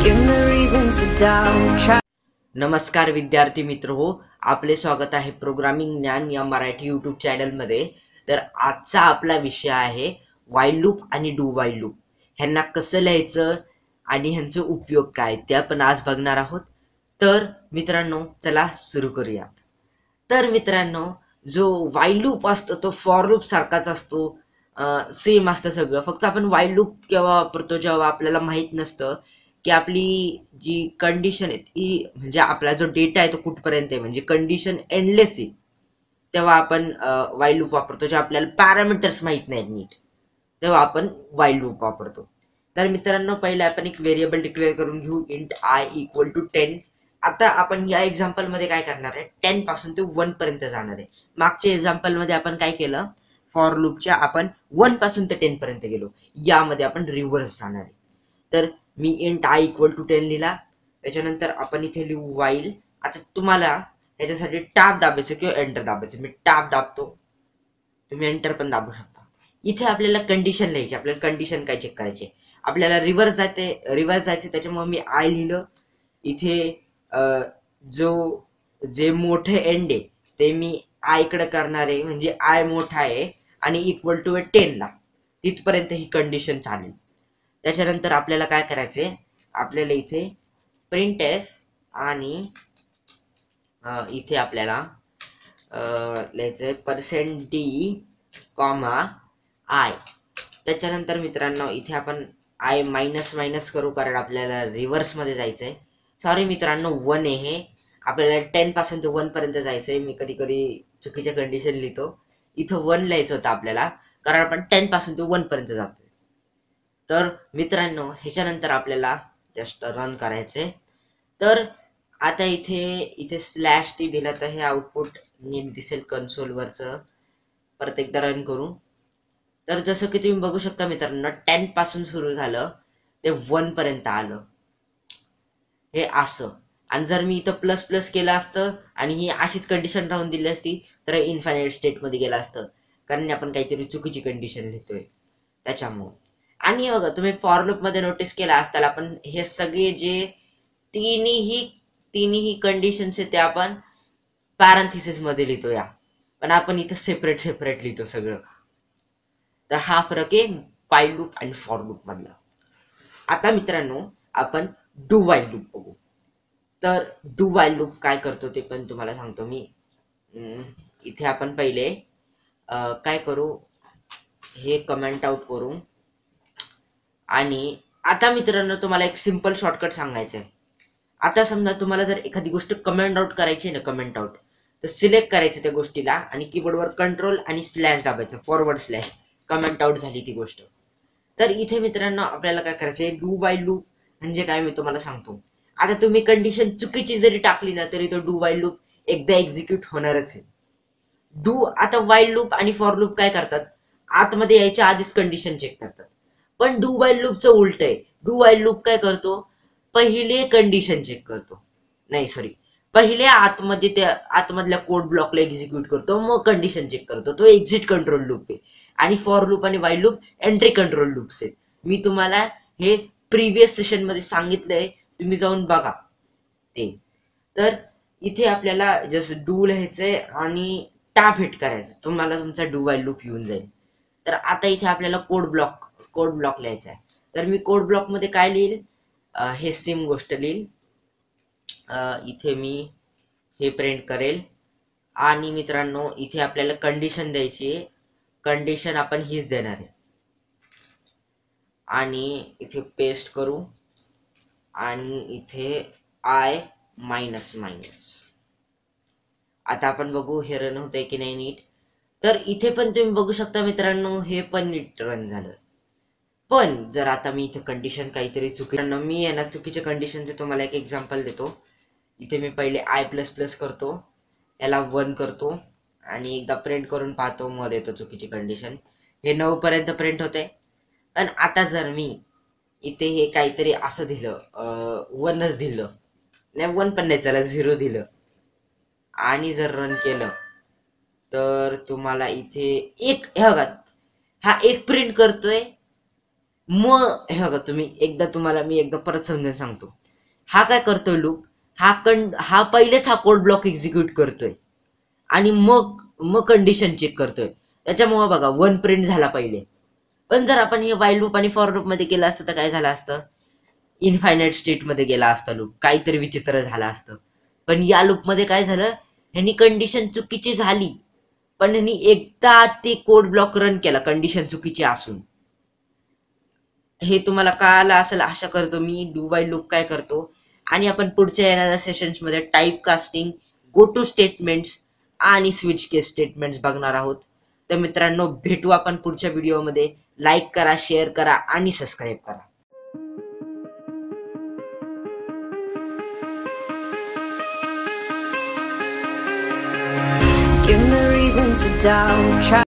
Give me reasons to doubt. नमस्कार विद्यार्थी मित्र हो, आपले स्वागत आहे प्रोग्रामिंग ज्ञान या मराठी यूट्यूब चॅनलमध्ये. तर आजचा आपला विषय आहे वाईल लूप आणि डू वाईल लूप. ह्यांना कसं लिहायचं आणि ह्यांचा उपयोग काय ते आपण आज बघणार आहोत. तर मित्रांनो चला सुरू करूयात. तर मित्रांनो, जो वाईल लूप असतो तो फॉर लूप सारखाच असतो, सेम असतं सगळं. फक्त आपण वाईल लूप केव्हा वापरतो, जेव्हा आपल्याला माहित नसतं की आपली जी कंडिशन आहे ती, म्हणजे आपला जो डेटा आहे तो कुठपर्यंत आहे, म्हणजे कंडिशन एंडलेस आहे, तेव्हा आपण वाईल लूप वापरतो. जेव्हा आपल्याला पॅरामीटर्स माहित नाहीत नीट, तेव्हा आपण वाईल लूप वापरतो. तर मित्रांनो, पहिले आपण एक व्हेरिएबल डिक्लेअर करून घेऊ, इंट आय इक्वल टू 10. आता आपण या एक्झाम्पल मध्ये काय करणार आहे, 10 पासून ते 1 पर्यंत जाणार आहे. मागच्या एक्झाम्पल मध्ये आपण काय केलं, फॉर लूपच्या आपण 1 पासून ते 10 पर्यंत गेलो. यामध्ये आपण रिव्हर्स जाणार आहे. तर मी इंट आय इक्वल टू 10 लिहिला. त्याच्यानंतर आपण इथे लिहू वाईल. आता तुम्हाला याच्यासाठी टॅब दाबायचं किंवा एंटर दाबायचं. मी टॅब दाबतो, तुम्ही एंटर पण दाबू शकता. इथे आपल्याला कंडिशन लिहायची. आपल्याला कंडिशन काय चेक करायची, आपल्याला रिव्हर्स जायचे. त्याच्यामुळे मी आय लिहिलं. इथे जे मोठे एंड आहे ते मी आय कडे करणार आहे, म्हणजे आय मोठा आहे आणि इक्वल टू 10 ला, तिथपर्यंत ही कंडिशन चालेल. त्याच्यानंतर आपल्याला काय करायचंय, आपल्याला इथे प्रिंट एफ आणि इथे आपल्याला लिहायचंय %d, आय. त्याच्यानंतर मित्रांनो, इथे आपण आय मायनस करू, कारण आपल्याला रिव्हर्स मध्ये जायचंय. सॉरी मित्रांनो, 1 आहे हे. आपल्याला 10 पासून ते 1 पर्यंत जायचंय. मी कधी कधी चुकीच्या कंडिशन लिहितो. इथं 1 लिहायचं होतं आपल्याला, कारण आपण 10 पासून ते 1 पर्यंत जातो. तर मित्रांनो, ह्याच्यानंतर आपल्याला जस्ट रन करायचंय. तर आता इथे स्लॅश टी दिला तर हे आउटपुट नीट दिसेल कन्सोलवरचं. परत एकदा रन करू. तर जसं की तुम्ही बघू शकता मित्रांनो, 10 पासून सुरू झालं ते 1 पर्यंत आलं, हे असं. आणि जर मी इथं प्लस प्लस केलं असतं आणि ही अशीच कंडिशन राहून दिली असती तर इन्फायनाईट स्टेट मध्ये गेलं असतं, कारण आपण काहीतरी चुकीची कंडिशन लिहितोय त्याच्यामुळे. आणि बघा, तुम्ही फॉर लूप मध्ये नोटीस केला असताल, आपण हे सगळे जे तिन्ही कंडिशन्स आहेत ते आपण पॅरेंथेसिस मध्ये लिहितो या, पण आपण इथं सेपरेट लिहितो सगळं. तर हा फरक आहे वाईल लूप आणि फॉर लूप मधला. आता मित्रांनो, आपण डू वाईल लूप बघू. तर डू वाईल लूप काय करतो ते पण तुम्हाला सांगतो मी. इथे आपण पहिले काय करू, हे कमेंट आउट करू. आणि आता मित्रांनो, तुम्हाला एक सिंपल शॉर्टकट सांगायचं आहे. आता समजा तुम्हाला जर एखादी गोष्ट कमेंट आउट करायची ना, कमेंट आउट, तर सिलेक्ट करायचं त्या गोष्टीला आणि कीबोर्डवर कंट्रोल आणि स्लॅश दाबायचं, फॉरवर्ड स्लॅश. कमेंट आउट झाली ती गोष्ट. तर इथे मित्रांनो, आपल्याला काय करायचंय, डू वाईल लूप म्हणजे काय मी तुम्हाला सांगतो. आता तुम्ही कंडिशन चुकीची जरी टाकली ना, तरी तो डू वाईल लूप एकदा एक्झिक्यूट होणारच आहे. आता वाईल लूप आणि फॉर लूप काय करतात, आतमध्ये यायच्या आधीच कंडिशन चेक करतात. पण डू वाईल लूपचं उलट आहे. डू वाईल लूप काय करतो, पहिले कंडिशन चेक करतो, नाही सॉरी, पहिले आतमधल्या कोड ब्लॉकला एक्झिक्यूट करतो, मग कंडिशन चेक करतो. तो एक्झिट कंट्रोल लूप आहे. आणि फॉर लूप आणि while loop entry control loops आहेत. मी तुम्हाला हे प्रिव्हियस सेशन मध्ये सांगितलंय, तुम्ही जाऊन बघा ते. तर इथे आपल्याला जसं डू लिहायचंय आणि टॅब हिट करायचं, तुम्हाला तुमचा डू वाईल लूप येऊन जाईल. तर आता इथे आपल्याला कोड ब्लॉक लिहायचा आहे. तर मी कोड ब्लॉक मध्ये काय लिहिल, हे सेम गोष्ट लिहिल. इथे मी हे प्रिंट करेल. आणि मित्रांनो, इथे आपल्याला कंडिशन द्यायची आहे. कंडिशन आपण हीच देणार आहे. आणि इथे पेस्ट करू आणि इथे आय मायनस. आता आपण बघू हे रन होतंय की नाही नीट. तर इथे पण तुम्ही बघू शकता मित्रांनो, हे पण नीट रन झालं. पण जर आता मी इथे कंडिशन काहीतरी मी आहे ना, चुकीच्या कंडिशनचे तुम्हाला एक एक्झाम्पल देतो. इथे मी पहिले आय प्लस प्लस करतो, याला 1 करतो आणि एकदा प्रिंट करून पाहतो, मग देतो चुकीची कंडिशन. हे 9 पर्यंत प्रिंट होते. पण आता जर मी इथे हे काहीतरी असं दिलं, 1च दिलं, नाही 1 पण नाही, चला 0 दिलं आणि जर रन केलं, तर तुम्हाला इथे हे बघा, हा 1 प्रिंट करतोय मग हे बघा, तुम्हाला मी एकदा परत समजून सांगतो. हा काय करतोय लूप, हा पहिलेच हा कोड ब्लॉक एक्झिक्यूट करतोय आणि मग मग कंडिशन चेक करतोय. त्याच्यामुळे बघा 1 प्रिंट झाला पहिले. पण जर आपण हे वाईल लूप आणि फॉर लूप मध्ये केलं असतं तर काय झालं असतं, इनफायनाइट स्टेट मध्ये गेला असता लूप, काहीतरी विचित्र झालं असतं. पण या लूप मध्ये काय झालं, ह्यांनी कंडिशन चुकीची झाली पण ह्यांनी एकदा ते कोड ब्लॉक रन केला कंडिशन चुकीची असून. हे तुम्हाला कळालं असेल आशा करतो मी डू वाईल लूप काय करतो. आणि आपण पुढच्या येणाऱ्या सेशन्स मध्ये type casting, go to statements आणि स्विच केस स्टेटमेंट्स बघणार आहोत. तर मित्रांनो, भेटू आपण पुढच्या व्हिडिओमध्ये. लाईक करा, शेअर करा आणि सबस्क्राईब करा. Give me reasons to doubt. Try